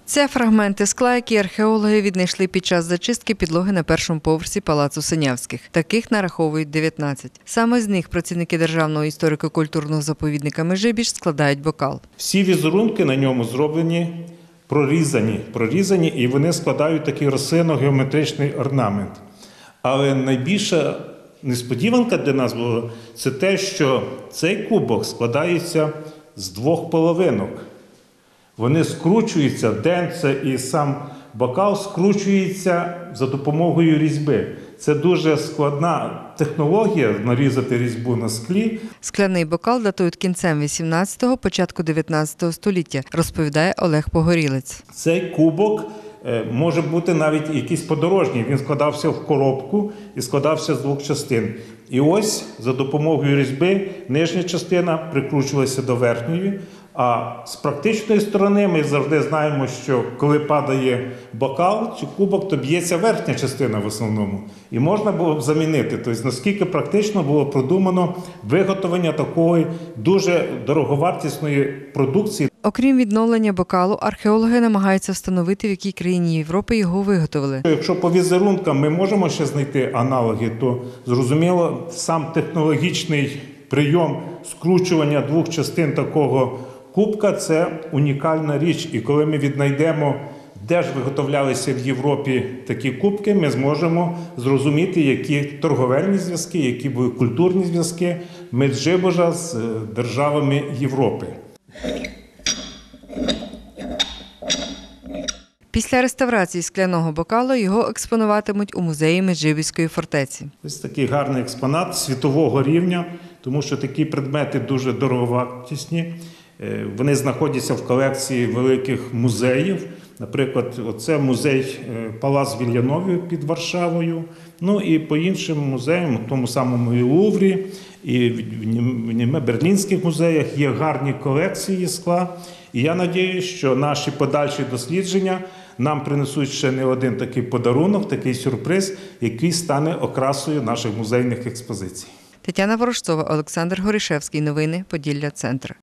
Це фрагменти скла, які археологи віднайшли під час зачистки підлоги на першому поверсі палацу Синявських. Таких нараховують 19. Саме з них працівники Державного історико-культурного заповідника Межибіж складають бокал. Всі візерунки на ньому зроблені прорізані, і вони складають такий рослинно-геометричний орнамент. Але найбільша несподіванка для нас була – це те, що цей кубок складається з двох половинок. Вони скручуються, денце і сам бокал скручується за допомогою різьби. Це дуже складна технологія – нарізати різьбу на склі. Скляний бокал датують кінцем 18-го, початку 19-го століття, розповідає Олег Погорілець. Цей кубок може бути навіть якийсь подорожній. Він складався в коробку і складався з двох частин. І ось за допомогою різьби нижня частина прикручувалася до верхньої, а з практичної сторони ми завжди знаємо, що коли падає бокал чи кубок, то б'ється верхня частина в основному. І можна було б замінити. Тобто, наскільки практично було продумано виготовлення такої дуже дороговартісної продукції. Окрім відновлення бокалу, археологи намагаються встановити, в якій країні Європи його виготовили. Якщо по візерункам ми можемо ще знайти аналоги, то зрозуміло, сам технологічний прийом скручування двох частин такого кубка – це унікальна річ. І коли ми віднайдемо, де ж виготовлялися в Європі такі кубки, ми зможемо зрозуміти, які торговельні зв'язки, які були культурні зв'язки Меджибожа з державами Європи. Після реставрації скляного бокалу його експонуватимуть у музеї Меджибіжської фортеці. Ось такий гарний експонат світового рівня, тому що такі предмети дуже дороговартісні. Вони знаходяться в колекції великих музеїв. Наприклад, оце музей Палац Вільянові під Варшавою. Ну і по іншим музеям, в тому самому і Луврі, і в берлінських музеях є гарні колекції скла. І я сподіваюся, що наші подальші дослідження нам принесуть ще не один такий подарунок, такий сюрприз, який стане окрасою наших музейних експозицій. Тетяна Ворожцова, Олександр Горішевський. Новини Поділля Центр.